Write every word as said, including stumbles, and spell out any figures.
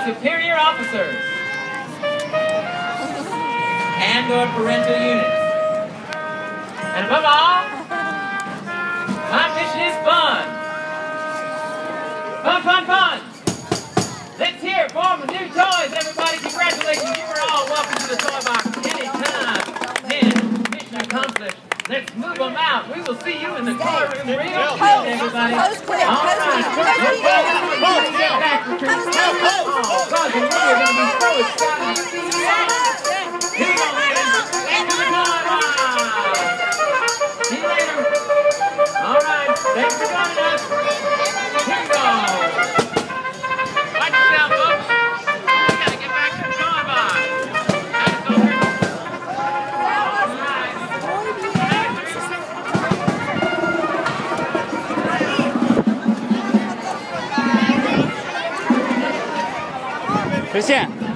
superior officers and or parental units. And above all, my mission is fun. Fun, fun, fun. Let's hear it for the new toys, everybody. Congratulations. You are all welcome to the toy box anytime. Then, mission accomplished. Let's move them out. We will see you in the toy room real soon, everybody. All right. Get back to the oh, God, you know you're going to be so excited to see you out. Here we go, ladies. Into the toy box. See you later. All right. Thanks for joining us. Here we go. Watch yourself, folks. We got to get back to the toy box. That's over. All right. 实现。